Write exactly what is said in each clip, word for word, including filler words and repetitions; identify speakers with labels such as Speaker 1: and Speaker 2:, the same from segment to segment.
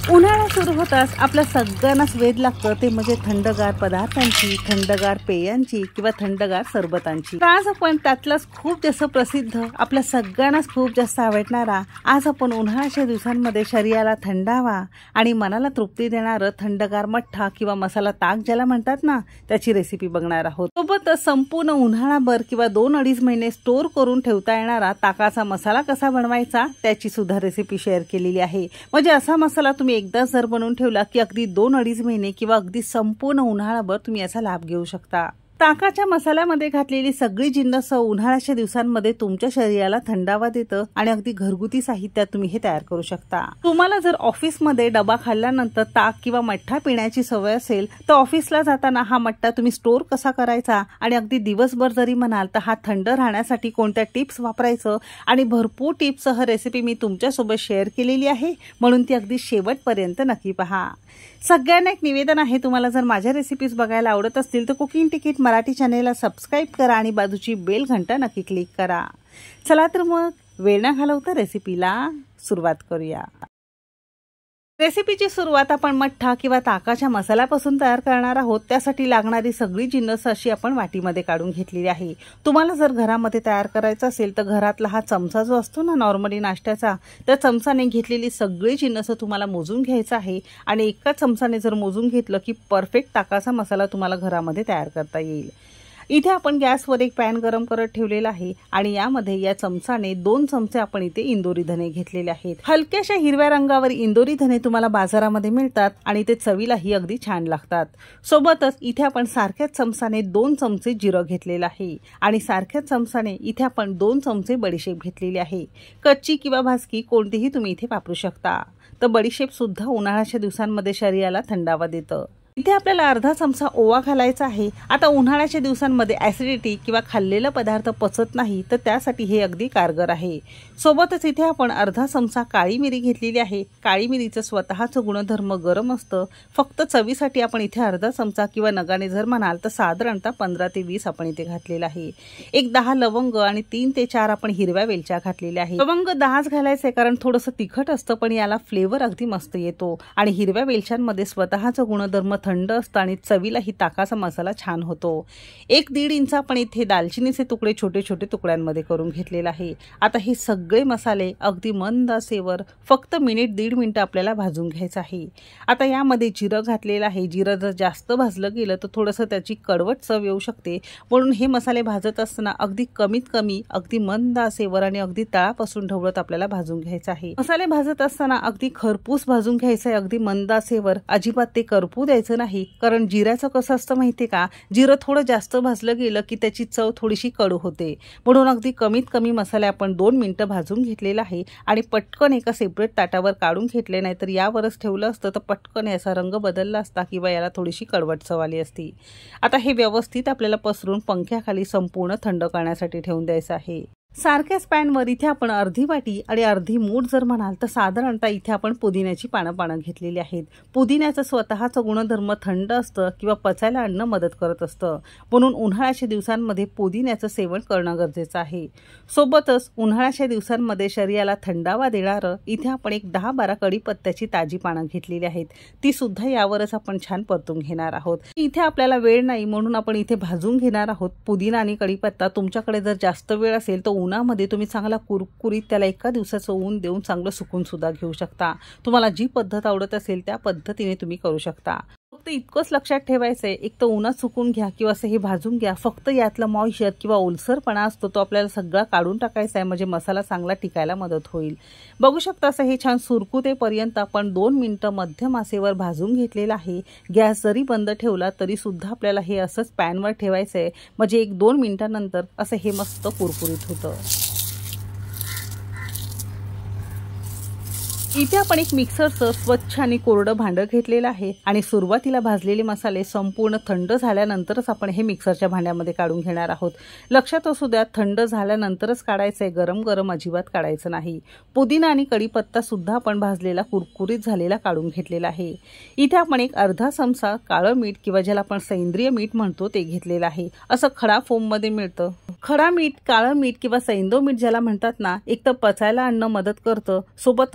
Speaker 1: उन्हाळा सुरू होताच आपल्या सगळ्यांनाच वेध लागतं ते म्हणजे थंडगार पदार्थांची, थंडगार पेयांची किंवा थंडगार सरबतांची। आज आपण त्यातलाच खूप जास्त प्रसिद्ध, आपल्या सगळ्यांनाच खूप जास्त आवडणारा, आज आपण उन्हाळ्याच्या दिवसांमध्ये शरीराला थंडावा आणि मनाला तृप्ती देणारं थंडगार मठ्ठा किंवा मसाला ताक ज्याला म्हणतात ना, त्याची रेसिपी बघणार आहोत। सोबतच संपूर्ण उन्हाळाभर किंवा दोन अडीच महिने स्टोर करून ठेवता येणारा ताकाचा मसाला कसा बनवायचा त्याची सुद्धा रेसिपी शेअर केलेली आहे। म्हणजे असा मसाला तुम्ही एकदा जर बनवून ठेवला की अगदी दोन अडीच महिने किंवा अगदी संपूर्ण उन्हाळाभर तुम्ही याचा लाभ घेऊ शकता। ताकाच्या मसाल्यामध्ये घातलेली सगळी जिन्नस उन्हाळ्याच्या दिवसांमध्ये तुमच्या शरीराला थंडावा देतं आणि अगदी घरगुती साहित्यात तुम्ही हे तयार करू शकता। तुम्हाला जर ऑफिसमध्ये डबा खाल्ल्यानंतर ताक किंवा मठ्ठा पिण्याची सवय असेल तर ऑफिसला जाताना हा मठ्ठा तुम्ही स्टोर कसा करायचा आणि अगदी दिवसभर जरी म्हणाल तर हा थंड राहण्यासाठी कोणत्या टिप्स वापरायचं आणि भरपूर टिप्ससह रेसिपी मी तुमच्यासोबत शेअर केलेली आहे, म्हणून ती अगदी शेवटपर्यंत नक्की पहा। सगळ्यांना एक निवेदन आहे, तुम्हाला जर माझ्या रेसिपीज बघायला आवडत असतील तर कुकिंग तिकीट मराठी चॅनेलला सबस्क्राइब करा आणि बाजूची बेल घंटा नक्की क्लिक करा। चला तर मग वेळ न घालवता रेसिपीला सुरुवात करूया। रेसिपीची सुरुवात आपण मठ्ठा किंवा ताकाच्या मसाल्यापासून तयार करणार आहोत। त्यासाठी लागणारी सगळी जिन्नस अशी आपण वाटीमध्ये काढून घेतलेली आहे। तुम्हाला जर घरामध्ये तयार करायचं असेल तर घरातला हा चमचा जो असतो ना नॉर्मली नाश्त्याचा, त्या चमचाने घेतलेली सगळी जिन्नस तुम्हाला मोजून घ्यायचं आहे आणि एका चमचाने जर मोजून घेतलं की परफेक्ट ताकाचा मसाला तुम्हाला घरामध्ये तयार करता येईल। इथे आपण गॅसवर एक पॅन गरम करत ठेवलेला आहे आणि यामध्ये या चमचाने दोन चमचे आपण इथे इंदोरी धने घेतलेले आहेत। हलक्याशा हिरव्या रंगावर इंदोरी धने तुम्हाला बाजारामध्ये मिळतात आणि ते चवीलाही अगदी छान लागतात। सोबतच इथे आपण सारख्याच चमचाने दोन चमचे जिरं घेतलेलं आहे आणि सारख्याच चमचाने इथे आपण दोन चमचे बडीशेप घेतलेली आहे। कच्ची किंवा भाजकी कोणतीही तुम्ही इथे वापरू शकता। तर बडीशेप सुद्धा उन्हाळ्याच्या दिवसांमध्ये शरीराला थंडावा देतं। इथे आपल्याला अर्धा चमचा ओवा घालायचा आहे। आता उन्हाळ्याच्या दिवसांमध्ये ऍसिडिटी किंवा खाल्लेला पदार्थ पचत नाही तर त्यासाठी हे अगदी कारगर आहे। सोबतच इथे आपण अर्धा चमचा काळी मिरी घेतलेली आहे। काळी मिरीचं स्वतःचं गुणधर्म गरम असतं, फक्त चवीसाठी आपण इथे अर्धा चमचा किंवा नगाने जर म्हणाल तर साधारणतः पंधरा ते वीस आपण इथे घातलेला आहे। एक दहा लवंग आणि तीन ते चार आपण हिरव्या वेलच्या घातलेल्या आहे। लवंग दहाच घालायचे कारण थोडंसं तिखट असतं पण याला फ्लेवर अगदी मस्त येतो आणि हिरव्या वेलच्यांमध्ये स्वतःचं गुणधर्म थंड असतं आणि चवीला ही ताकाचा मसाला छान होतो। एक दीड इंच आपण इथे दालचिनीचे तुकडे छोटे छोटे तुकड्यांमध्ये करून घेतलेला आहे। आता हे सगळे मसाले अगदी मंद आचेवर फक्त मिनिट दीड मिनिट आपल्याला भाजून घ्यायचं आहे। आता यामध्ये जिरं घातलेलं आहे। जिरं जर जास्त भाजलं गेलं तर थोडंसं त्याची कडवट चव येऊ शकते, म्हणून हे मसाले भाजत असताना अगदी कमीत कमी अगदी मंद आचेवर आणि अगदी तळापासून ढवळत आपल्याला भाजून घ्यायचं आहे। मसाले भाजत असताना अगदी खरपूस भाजून घ्यायचं आहे, अगदी मंद आचेवर, अजिबात ते करपू द्यायचं नाही। कारण जिऱ्याचं कसं असतं माहितीये का, जिरं थोडं जास्त भाजलं गेलं की त्याची चव थोडीशी कडू होते, म्हणून अगदी कमीत कमी मसाले आपण दोन मिनिटं भाजून घेतलेला आहे आणि पटकन एका सेपरेट ताटावर काढून घेतले, नाही तर यावरच ठेवलं असतं तर पटकन याचा रंग बदलला असता किंवा याला थोडीशी कडवट चव आली असती। आता हे व्यवस्थित आपल्याला पसरून पंख्याखाली संपूर्ण थंड करण्यासाठी ठेवून द्यायचं आहे। सारख्याच पॅनवर इथे आपण अर्धी वाटी आणि अर्धी मूठ जर म्हणाल तर साधारणतः इथे आपण पुदिन्याची पानं पानं घेतलेली आहेत। पुदिन्याचं स्वतःचं गुणधर्म थंड असतं किंवा पचायला आणणं मदत करत असतं, म्हणून उन्हाळ्याच्या दिवसांमध्ये पुदिन्याचं सेवन करणं गरजेचं आहे। सोबतच उन्हाळ्याच्या दिवसांमध्ये शरीराला थंडावा देणारं इथे आपण एक दहा बारा कढीपत्त्याची ताजी पानं घेतलेली आहेत, ती सुद्धा यावरच आपण छान परतून घेणार आहोत। इथे आपल्याला वेळ नाही म्हणून आपण इथे भाजून घेणार आहोत। पुदिना आणि कढीपत्ता तुमच्याकडे जर जास्त वेळ असेल तर उन्हामध्ये तुम्ही चांगला कुरकुरीत त्याला एका दिवसाचं ऊन देऊन चांगलं सुकून सुद्धा घेऊ शकता। तुम्हाला जी पद्धत आवडत असेल त्या पद्धतीने तुम्ही करू शकता। फक्त इतकंच लक्षात ठेवायचंय, एक तर उन्हात सुकून घ्या किंवा असं हे भाजून घ्या, फक्त यातला मॉइश्चर किंवा ओलसरपणा असतो तो आपल्याला सगळा काढून टाकायचा आहे, म्हणजे मसाला चांगला टिकायला मदत होईल। बघू शकता असं हे छान सुरकुतेपर्यंत आपण दोन मिनिटं मध्यम आचेवर भाजून घेतलेलं आहे। गॅस जरी बंद ठेवला तरी सुद्धा आपल्याला हे असंच पॅनवर ठेवायचंय, म्हणजे एक दोन मिनिटांनंतर असं हे मस्त कुरकुरीत होतं। इथे आपण एक मिक्सरचं स्वच्छ आणि कोरडं भांडं घेतलेलं आहे आणि सुरुवातीला भाजलेले मसाले संपूर्ण थंड झाल्यानंतरच आपण हे मिक्सरच्या भांड्यामध्ये काढून घेणार आहोत। लक्षात असू द्या, थंड झाल्यानंतरच काढायचंय, गरम गरम अजिबात काढायचं नाही। पुदिना आणि कढीपत्ता सुद्धा आपण भाजलेला कुरकुरीत झालेला काढून घेतलेला आहे। इथे आपण एक अर्धा चमचा काळं मीठ किंवा ज्याला आपण सेंद्रिय मीठ म्हणतो ते घेतलेलं आहे। असं खडा फोम मध्ये मिळतं। खडा मीठ, काळं मीठ किंवा सैंधव मीठ ज्याला म्हणतात ना, एक तर पचायला आणणं मदत करतं, सोबतच मसाला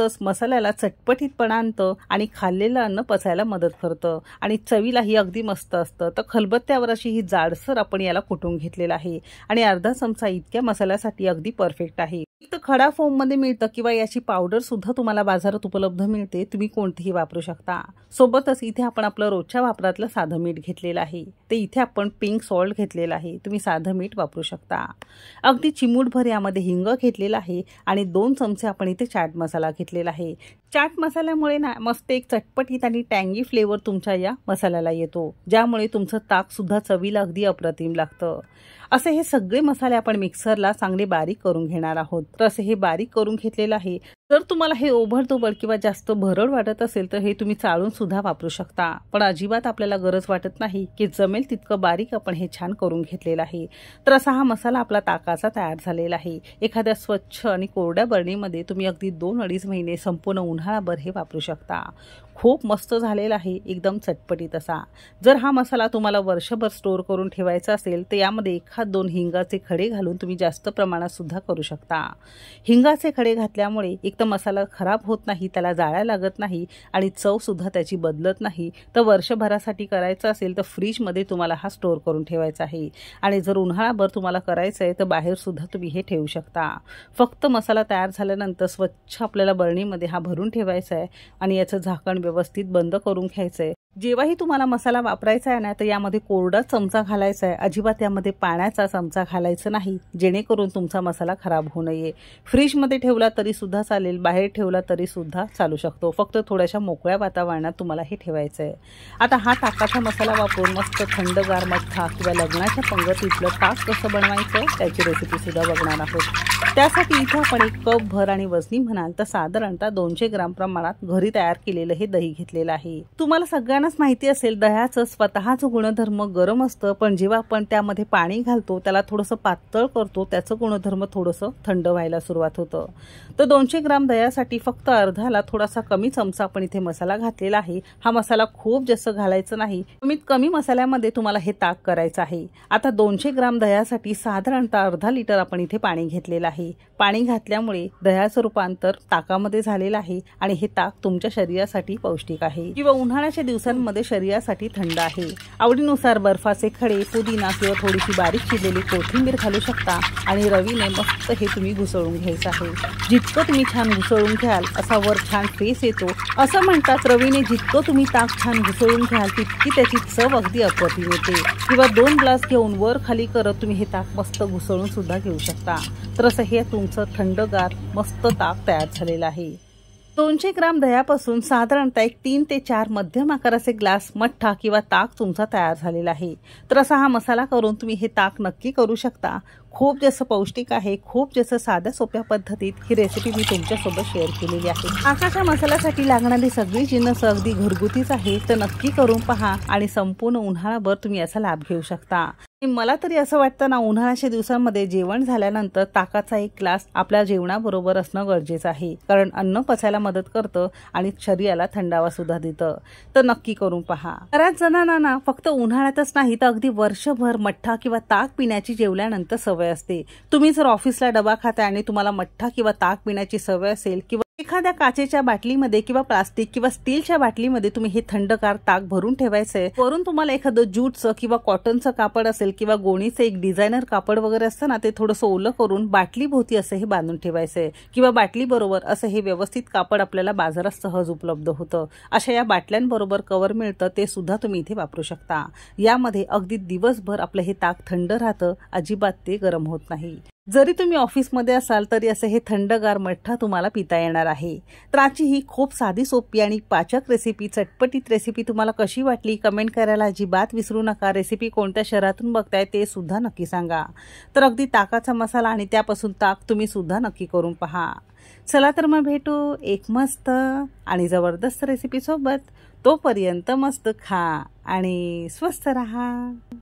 Speaker 1: मसाल्याला चटपटीतपणा आणतं आणि खाल्लेलं अन्न पचायला मदत करतं आणि चवीलाही अगदी मस्त असतं। तर खलबत्त्यावर अशी ही जाडसर आपण याला कुटून घेतलेलं आहे आणि अर्धा चमचा इतक्या मसाल्यासाठी अगदी परफेक्ट आहे। तर खडा फोम मध्ये मिळतं किंवा याची पावडर सुद्धा तुम्हाला बाजारात उपलब्ध मिळते, तुम्ही कोणतीही वापरू शकता। सोबतच इथे आपण आपलं रोजच्या वापरातलं साधं मीठ घेतलेलं आहे, ते इथे आपण पिंक सॉल्ट घेतलेलं आहे, तुम्ही साधं मीठ वापरू शकता। अगदी चिमूटभर यामध्ये हिंग घेतलेला आहे आणि दोन चमचे आपण इथे चाट मसाला घेतलेला आहे। चाट मसाल्यामुळे ना मस्त एक चटपटीत आणि टँगी फ्लेवर तुमच्या या मसाल्याला येतो, ज्यामुळे तुमचं ताक सुद्धा चवीला अगदी अप्रतिम लागतं। असे हे सगळे मसाले आपण मिक्सरला चांगले बारीक करून घेणार आहोत। तर असे हे बारीक करून घेतलेलं आहे। जर तुम्हाला हे ओबडधोबड किंवा जास्त भरड वाटत असेल तर हे तुम्ही चाळून सुद्धा वापरू शकता, पण अजिबात आपल्याला गरज वाटत नाही की जमेल तितकं बारीक आपण हे छान करून घेतलेलं आहे। तर असा हा मसाला आपला ताकाचा तयार झालेला आहे। एखाद्या स्वच्छ आणि कोरड्या बरणीमध्ये तुम्ही अगदी दोन अडीच महिने संपूर्ण उन्हाळाभर हे वापरू शकता। खूप मस्त झालेला आहे, एकदम चटपटीत असा। जर हा मसाला तुम्हाला वर्षभर स्टोर करून ठेवायचा असेल तर यामध्ये एखाद दोन हिंगाचे खडे घालून तुम्ही जास्त प्रमाणात सुद्धा करू शकता। हिंगाचे खडे घातल्यामुळे एक तर मसाला खराब होत नाही, त्याला जाळ्या लागत नाही आणि चव सुद्धा त्याची बदलत नाही। तर वर्षभरासाठी करायचं असेल तर फ्रीजमध्ये तुम्हाला हा स्टोर करून ठेवायचा आहे आणि जर उन्हाळाभर तुम्हाला करायचं आहे तर बाहेर सुद्धा तुम्ही हे ठेवू शकता। फक्त मसाला तयार झाल्यानंतर स्वच्छ आपल्याला बरणीमध्ये हा भरून ठेवायचा आहे आणि याचं झाकण व्यवस्थित बंद करून घ्यायचं आहे। जेव्हाही तुम्हाला मसाला वापरायचा आहे ना तर यामध्ये कोरडा चमचा घालायचा आहे, अजिबात यामध्ये पाण्याचा चमचा घालायचा नाही, जेणेकरून तुमचा मसाला खराब होऊ नये। फ्रीजमध्ये ठेवला तरी सुद्धा चालेल, बाहेर ठेवला तरी सुद्धा चालू शकतो, फक्त थोड्याशा मोकळ्या वातावरणात तुम्हाला हे ठेवायचं आहे। आता हा ताकाचा मसाला वापरून मस्त थंडगार मठ्ठा किंवा लग्नाच्या पंगतीतलं ताक कसं बनवायचं त्याची रेसिपी सुद्धा बघणार आहोत। त्यासाठी इथे आपण एक कप भर आणि वजनी म्हणाल तर साधारणतः दोनशे ग्राम प्रमाणात घरी तयार केलेलं हे दही घेतलेलं आहे। तुम्हाला सगळ्यांनाच माहिती असेल दह्याचं स्वतःचं गुणधर्म गरम असतं, पण जेव्हा आपण त्यामध्ये पाणी घालतो त्याला थोडंसं पातळ करतो, त्याचं गुणधर्म थोडंसं थंड व्हायला सुरुवात होतं। तर दोनशे ग्राम दह्यासाठी फक्त अर्धाला थोडासा कमी चमचा आपण इथे मसाला घातलेला आहे। हा मसाला खूप जास्त घालायचं नाही, कमीत कमी मसाल्यामध्ये तुम्हाला हे ताक करायचं आहे। आता दोनशे ग्राम दह्यासाठी साधारणतः अर्धा लिटर आपण इथे पाणी घेतलेलं आहे। पाणी घातल्यामुळे दह्याचं रूपांतर ताकामध्ये झालेलं आहे आणि हे ताक तुमच्या शरीरासाठी पौष्टिक आहे किंवा उन्हाळ्याच्या दिवसांमध्ये शरीरासाठी थंड आहे। आवडीनुसार बर्फाचे खडे, पुदिना किंवा थोडीशी बारीक चिरलेली कोथिंबीर घालू शकता आणि रवीने मस्त हे तुम्ही घुसळून घ्यायचं आहे। जितकं तुम्ही छान घुसळून घ्याल असा वर छान फेस येतो। असं म्हणतात रवीने जितकं तुम्ही ताक छान घुसळून घ्याल तितकी त्याची चव अगदी अप्रतिम येते। किंवा दोन ग्लास घेऊन वर खाली करत तुम्ही हे ताक मस्त घुसळून सुद्धा घेऊ शकता। तर असं हे तुमचं थंडगार मस्त ताक तयार झालेलं आहे। दोनशे ग्राम दह्यापासून साधारणतः एक तीन ते चार मध्यम आकाराचे ग्लास मठ्ठा किंवा ताक तुमचा तयार झालेला आहे। तर असा हा मसाला करून तुम्ही हे ताक नक्की करू शकता। खूप जास्त पौष्टिक आहे, खूप जास्त साध्या सोप्या पद्धतीत ही रेसिपी मी तुमच्यासोबत शेअर केलेली आहे। ताकाच्या मसाल्यासाठी लागणारी सगळी जिन्नस अगदी घरगुतीच आहे, तर नक्की करून पहा आणि संपूर्ण उन्हाळाभर तुम्ही याचा लाभ घेऊ शकता। मला तरी असं वाटतं ना, उन्हाळ्याच्या दिवसांमध्ये जेवण झाल्यानंतर ताकाचा एक ग्लास आपल्या जेवणाबरोबर असणं गरजेचं आहे, कारण अन्न पचायला मदत करतं आणि शरीराला थंडावा सुद्धा देतं। तर नक्की करून पहा। बऱ्याच जणांना ना फक्त उन्हाळ्यातच नाही तर अगदी वर्षभर मठ्ठा किंवा ताक पिण्याची जेवल्यानंतर सवय असते। तुम्ही जर ऑफिसला डबा खाताय आणि तुम्हाला मठ्ठा किंवा ताक पिण्याची सवय असेल किंवा एखाद्या काचेच्या बाटलीमध्ये किंवा प्लास्टिक किंवा स्टीलच्या बाटलीमध्ये तुम्ही हे थंडगार ताक भरून ठेवायचंय, वरून तुम्हाला एखादं ज्यूटचं किंवा कॉटनचं कापड असेल किंवा गोणीचं एक डिझायनर कापड वगैरे असतं ना, ते थोडंसं ओलं करून बाटली भोवती असं हे बांधून ठेवायचंय किंवा बाटली बरोबर असं हे व्यवस्थित कापड आपल्याला बाजारात सहज उपलब्ध होतं। अशा या बाटल्यांबरोबर कव्हर मिळतं, ते सुद्धा तुम्ही इथे वापरू शकता। यामध्ये अगदी दिवसभर आपलं हे ताक थंड राहतं, अजिबात ते गरम होत नाही। जरी तुम्ही ऑफिसमध्ये असाल तरी असं हे थंडगार मठ्ठा तुम्हाला पिता येणार आहे। तर आजची ही खूप साधी सोपी आणि पाचक रेसिपी, चटपटीत रेसिपी तुम्हाला कशी वाटली कमेंट करायला अजिबात विसरू नका। रेसिपी कोणत्या शहरातून बघताय ते सुद्धा नक्की सांगा। तर अगदी ताकाचा मसाला आणि त्यापासून ताक तुम्ही सुद्धा नक्की करून पहा। चला तर मग भेटू एक मस्त आणि जबरदस्त रेसिपी सोबत। तोपर्यंत मस्त खा आणि स्वस्थ रहा।